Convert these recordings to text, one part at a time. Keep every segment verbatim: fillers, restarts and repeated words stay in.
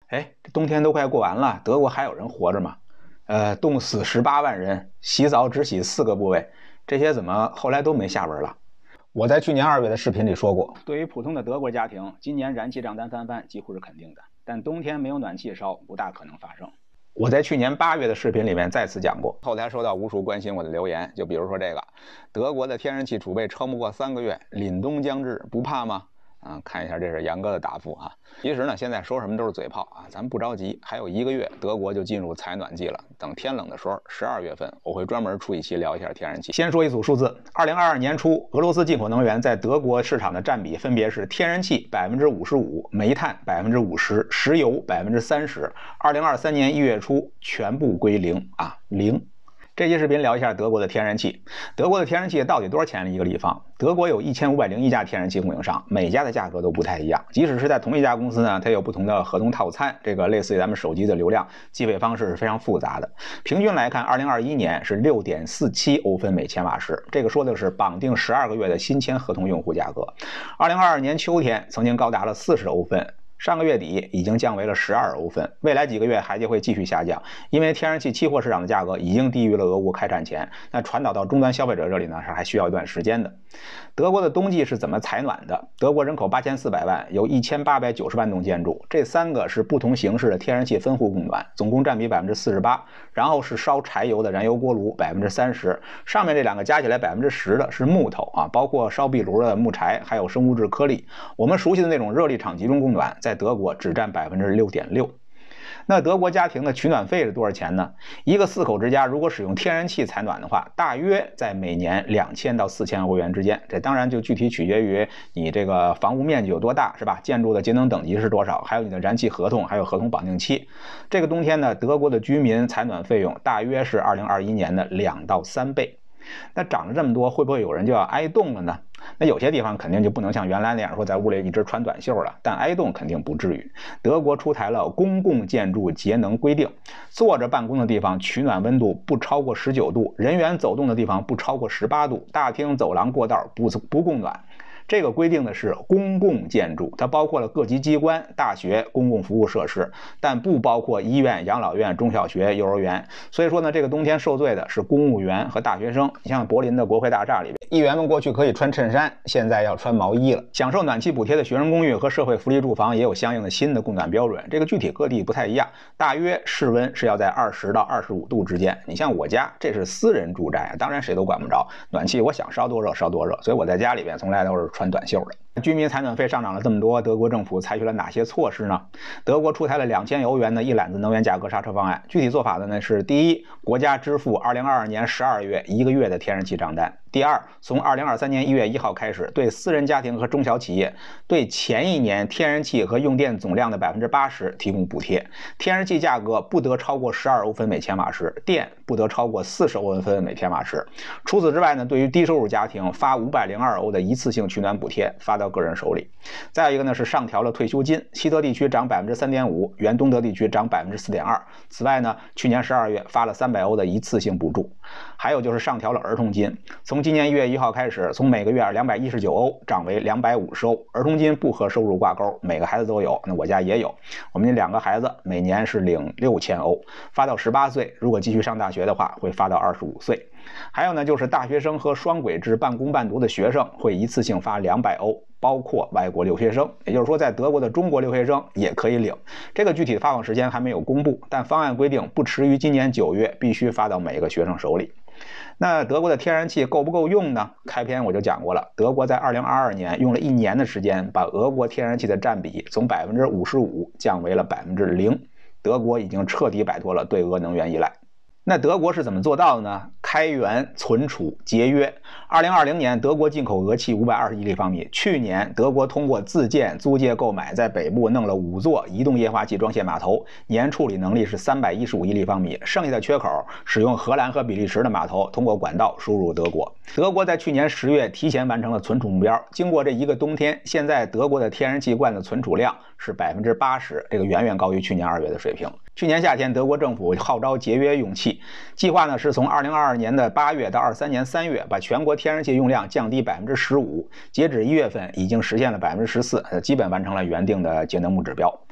哎，这冬天都快过完了，德国还有人活着吗？呃，冻死十八万人，洗澡只洗四个部位，这些怎么后来都没下文了？我在去年二月的视频里说过，对于普通的德国家庭，今年燃气账单翻番几乎是肯定的，但冬天没有暖气烧不大可能发生。我在去年八月的视频里面再次讲过，后台收到无数关心我的留言，就比如说这个，德国的天然气储备撑不过三个月，凛冬将至，不怕吗？啊，看一下，这是杨哥的答复哈。其实呢，现在说什么都是嘴炮啊，咱们不着急，还有一个月，德国就进入采暖季了。等天冷的时候，十二月份我会专门出一期聊一下天然气。先说一组数字，二零二二年初，俄罗斯进口能源在德国市场的占比分别是天然气百分之五十五，煤炭百分之五十，石油百分之三十。二零二三年一月初全部归零啊，零。这期视频聊一下德国的天然气。德国的天然气到底多少钱一个立方？德国有一千五百零一家天然气供应商，每家的价格都不太一样。即使是在同一家公司呢，它有不同的合同套餐，这个类似于咱们手机的流量计费方式是非常复杂的。平均来看，二零二一年是 六点四七欧分每千瓦时，这个说的是绑定十二个月的新签合同用户价格。二零二二年秋天曾经高达了四十欧分。上个月底已经降为了十二欧分，未来几个月还将会继续下降，因为天然气期货市场的价格已经低于了俄乌开战前，那传导到终端消费者这里呢是还需要一段时间的。德国的冬季是怎么采暖的？德国人口八千四百万，有一千八百九十万栋建筑，这三个是不同形式的天然气分户供暖，总共占比百分之四十八，然后是烧柴油的燃油锅炉百分之三十，上面这两个加起来百分之十的是木头啊，包括烧壁炉的木柴，还有生物质颗粒。我们熟悉的那种热力场集中供暖，在德国只占百分之六点六。那德国家庭的取暖费是多少钱呢？一个四口之家如果使用天然气采暖的话，大约在每年两千到四千欧元之间。这当然就具体取决于你这个房屋面积有多大，是吧？建筑的节能等级是多少，还有你的燃气合同，还有合同绑定期。这个冬天呢，德国的居民采暖费用大约是二零二一年的两到三倍。那涨了这么多，会不会有人就要挨冻了呢？那有些地方肯定就不能像原来那样说在屋里一直穿短袖了，但挨冻肯定不至于。德国出台了公共建筑节能规定，坐着办公的地方取暖温度不超过十九度，人员走动的地方不超过十八度，大厅、走廊、过道不不供暖。这个规定的是公共建筑，它包括了各级机关、大学、公共服务设施，但不包括医院、养老院、中小学、幼儿园。所以说呢，这个冬天受罪的是公务员和大学生。你像柏林的国会大厦里边，议员们过去可以穿衬衫，现在要穿毛衣了。享受暖气补贴的学生公寓和社会福利住房也有相应的新的供暖标准，这个具体各地不太一样，大约室温是要在二十到二十五度之间。你像我家这是私人住宅，当然谁都管不着，暖气我想烧多热烧多热，所以我在家里边从来都是穿短袖的。居民采暖费上涨了这么多，德国政府采取了哪些措施呢？德国出台了两千欧元的一揽子能源价格刹车方案，具体做法的呢是：第一，国家支付二零二二年十二月一个月的天然气账单；第二，从二零二三年一月一号开始，对私人家庭和中小企业对前一年天然气和用电总量的百分之八十提供补贴，天然气价格不得超过十二欧分每千瓦时，电不得超过四十欧分每千瓦时。除此之外呢，对于低收入家庭发五百零二欧的一次性取暖补贴，发到个人手里。再一个呢是上调了退休金，西德地区涨百分之三点五，原东德地区涨百分之四点二。此外呢，去年十二月发了三百欧的一次性补助。还有就是上调了儿童金，从今年一月一号开始，从每个月两百一十九欧涨为两百五十欧。儿童金不和收入挂钩，每个孩子都有，那我家也有。我们两个孩子每年是领六千欧，发到十八岁，如果继续上大学的话，会发到二十五岁。还有呢，就是大学生和双轨制半工半读的学生会一次性发两百欧，包括外国留学生，也就是说在德国的中国留学生也可以领。这个具体的发放时间还没有公布，但方案规定不迟于今年九月必须发到每个学生手里。那德国的天然气够不够用呢？开篇我就讲过了，德国在二零二二年用了一年的时间，把俄国天然气的占比从百分之五十五降为了百分之零，德国已经彻底摆脱了对俄能源依赖。那德国是怎么做到的呢？开源、存储、节约。二零二零年，德国进口俄气五百二十亿立方米。去年，德国通过自建、租借、购买，在北部弄了五座移动液化气装卸码头，年处理能力是三百一十五亿立方米。剩下的缺口，使用荷兰和比利时的码头，通过管道输入德国。德国在去年十月提前完成了存储目标。经过这一个冬天，现在德国的天然气罐的存储量是百分之八十，这个远远高于去年二月的水平。去年夏天，德国政府号召节约用气，计划呢是从二零二二年的八月到二三年三月，把全国天然气用量降低百分之十五。截止一月份，已经实现了百分之十四，基本完成了原定的节能目指标。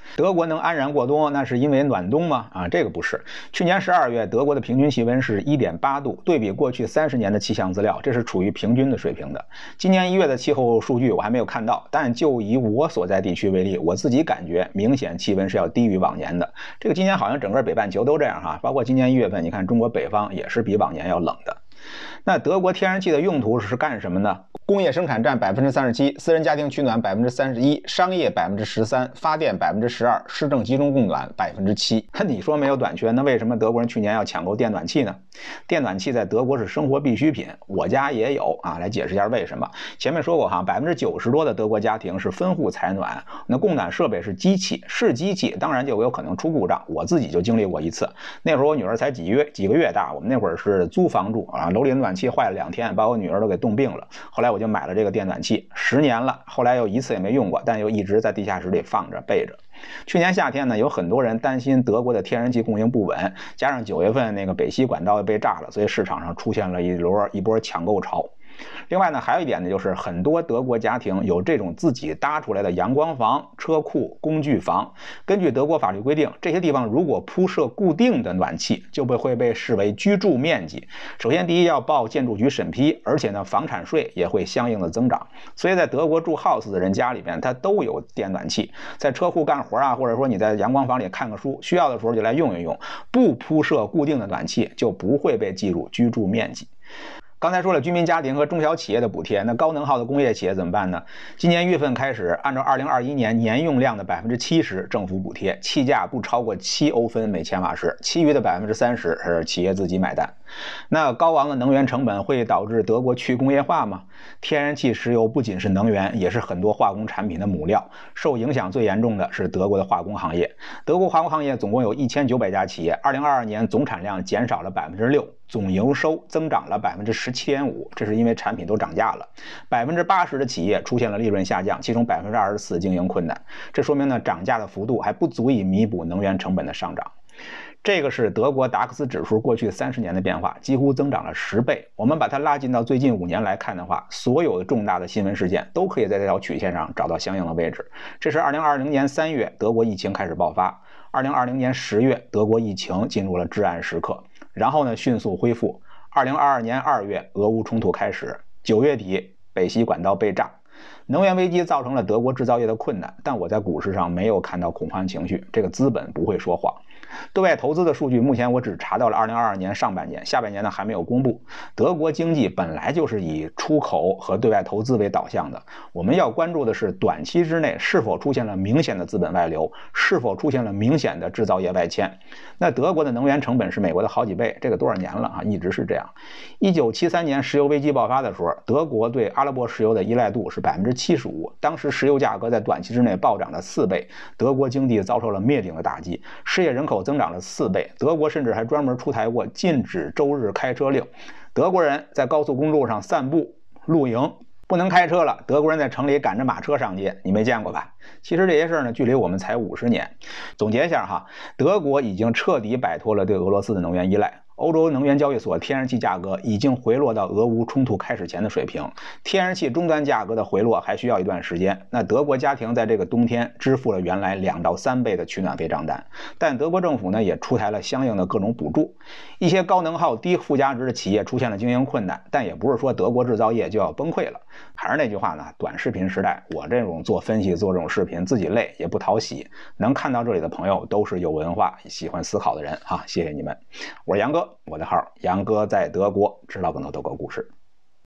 德国能安然过冬，那是因为暖冬吗？啊，这个不是。去年十二月，德国的平均气温是 一点八度，对比过去三十年的气象资料，这是处于平均的水平的。今年一月的气候数据我还没有看到，但就以我所在地区为例，我自己感觉明显气温是要低于往年的。这个今年好像整个北半球都这样哈，包括今年一月份，你看中国北方也是比往年要冷的。那德国天然气的用途是干什么呢？工业生产占 百分之三十七， 私人家庭取暖 百分之三十一， 商业 百分之十三， 发电 百分之十二， 市政集中供暖 百分之七。 你说没有短缺，那为什么德国人去年要抢购电暖气呢？电暖气在德国是生活必需品，我家也有啊，来解释一下为什么。前面说过哈， 百分之九十 多的德国家庭是分户采暖，那供暖设备是机器，是机器当然就有可能出故障，我自己就经历过一次。那会儿我女儿才几月几个月大，我们那会儿是租房住啊，楼里的暖气坏了两天，把我女儿都给冻病了。后来我就买了这个电暖气，十年了，后来又一次也没用过，但又一直在地下室里放着备着。去年夏天呢，有很多人担心德国的天然气供应不稳，加上九月份那个北溪管道被炸了，所以市场上出现了一轮一波抢购潮。另外呢，还有一点呢，就是很多德国家庭有这种自己搭出来的阳光房、车库、工具房。根据德国法律规定，这些地方如果铺设固定的暖气，就被会被视为居住面积。首先，第一要报建筑局审批，而且呢，房产税也会相应的增长。所以在德国住 house 的人家里边，他都有电暖气，在车库干活啊，或者说你在阳光房里看个书，需要的时候就来用一用。不铺设固定的暖气，就不会被计入居住面积。刚才说了居民家庭和中小企业的补贴，那高能耗的工业企业怎么办呢？今年一月份开始，按照二零二一年年用量的 百分之七十 政府补贴，气价不超过七欧分每千瓦时，其余的 百分之三十 是企业自己买单。那高昂的能源成本会导致德国去工业化吗？天然气、石油不仅是能源，也是很多化工产品的母料，受影响最严重的是德国的化工行业。德国化工行业总共有一千九百家企业，二零二二年总产量减少了 百分之六， 总营收增长了 百分之十七点五， 这是因为产品都涨价了。 百分之八十 的企业出现了利润下降，其中 百分之二十四 经营困难。这说明呢，涨价的幅度还不足以弥补能源成本的上涨。这个是德国达克斯指数过去三十年的变化，几乎增长了十倍。我们把它拉近到最近五年来看的话，所有的重大的新闻事件都可以在这条曲线上找到相应的位置。这是二零二零年三月德国疫情开始爆发，二零二零年十月德国疫情进入了至暗时刻，然后呢迅速恢复。二零二二年二月俄乌冲突开始，九月底北溪管道被炸。能源危机造成了德国制造业的困难，但我在股市上没有看到恐慌情绪，这个资本不会说谎。对外投资的数据目前我只查到了二零二二年上半年，下半年呢还没有公布。德国经济本来就是以出口和对外投资为导向的，我们要关注的是短期之内是否出现了明显的资本外流，是否出现了明显的制造业外迁。那德国的能源成本是美国的好几倍，这个多少年了啊，一直是这样。一九七三年石油危机爆发的时候，德国对阿拉伯石油的依赖度是 百分之七十五， 当时石油价格在短期之内暴涨了四倍，德国经济遭受了灭顶的打击，失业人口增长了四倍，德国甚至还专门出台过禁止周日开车令，德国人在高速公路上散步露营不能开车了，德国人在城里赶着马车上街，你没见过吧？其实这些事儿呢，距离我们才五十年。总结一下哈，德国已经彻底摆脱了对俄罗斯的能源依赖。欧洲能源交易所天然气价格已经回落到俄乌冲突开始前的水平，天然气终端价格的回落还需要一段时间。那德国家庭在这个冬天支付了原来两到三倍的取暖费账单，但德国政府呢也出台了相应的各种补助。一些高能耗低附加值的企业出现了经营困难，但也不是说德国制造业就要崩溃了。还是那句话呢，短视频时代，我这种做分析做这种视频自己累也不讨喜，能看到这里的朋友都是有文化喜欢思考的人哈，谢谢你们。我是杨哥，我的号杨哥在德国，知道更多德国故事。